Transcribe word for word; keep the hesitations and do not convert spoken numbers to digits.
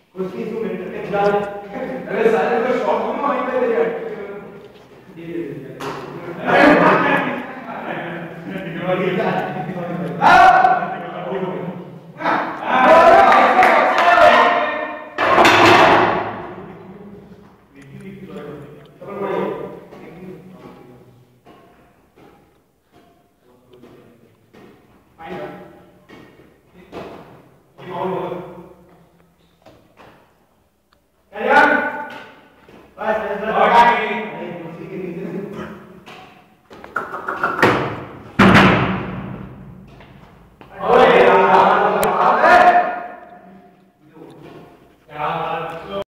कुछ नहीं तू मेरे पे जा अरे सारे तो शॉक में वहीं पे तेरे ये